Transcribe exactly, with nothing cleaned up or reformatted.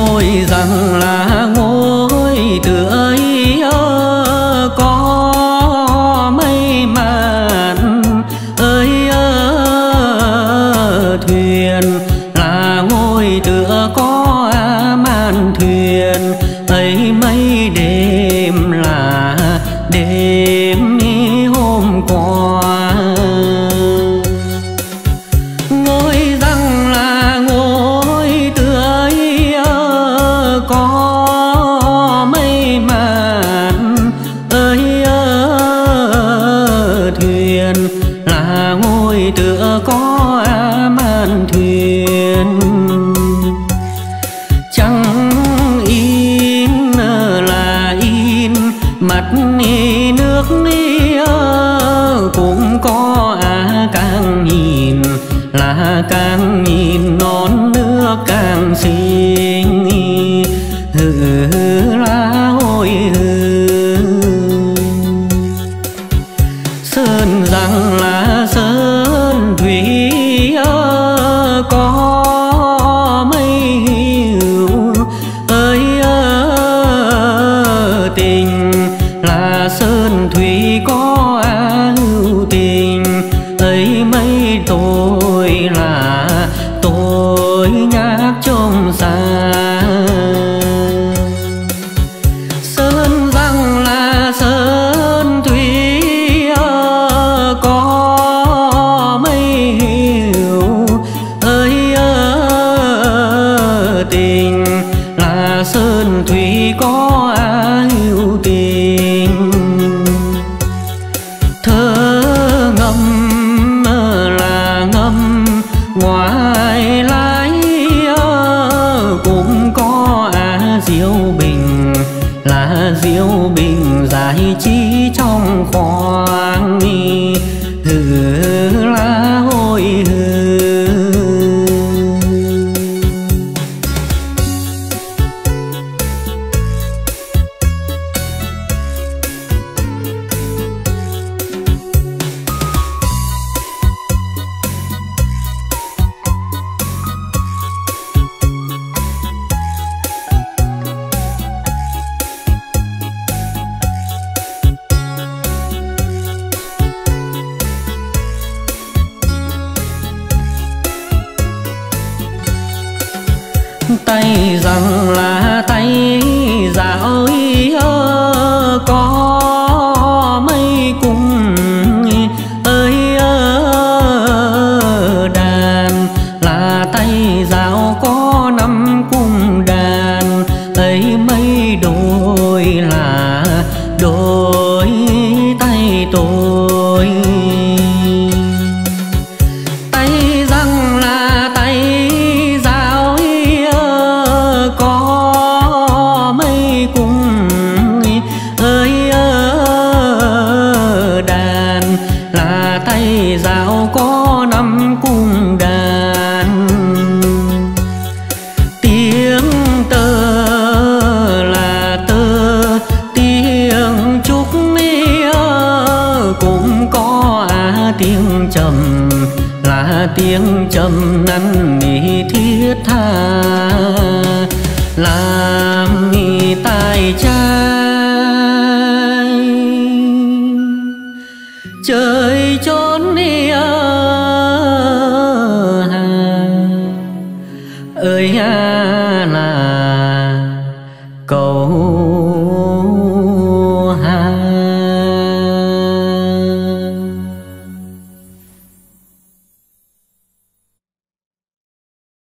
ngồi rằng là ngồi tựa có mây màn ơi thuyền là ngồi tựa có màn thuyền ấy mấy đêm là đêm hôm qua. Ngồi rằng là ngồi tựa có mây màn ơi thuyền là ngồi tựa có màn thuyền chẳng in là in mặt nước cũng có càng nhìn là càng nhìn non nước càng xinh hừ lá hồi hừ. Sơn rằng là sơn thủy có mây hiểu ơi tình là sơn thủy có hữu tình ấy mấy tôi là tôi nhát trông xa. Sơn rằng là sơn thủy có mây hiểu ơi tình là sơn thủy có hữu tình. Thơ ngâm là ngâm ngoài lái cũng có diệu bình là diệu bình giải trí trong khoang hừ lá hồi hừ. Tay rằng là tay dạo có mây cùng ơi đàn là tay dạo có năm cung đàn ấy mấy đôi là đôi tay tôi. Tay rằng là tay có mây cùng ơi đàn là tay dạo có năm cung đàn. Tiếng tơ là tơ tiếng trúc cũng có tiếng trầm là tiếng trầm năn nỉ thiết tha làm nghi tai trai trời trốn đi ơi là cầu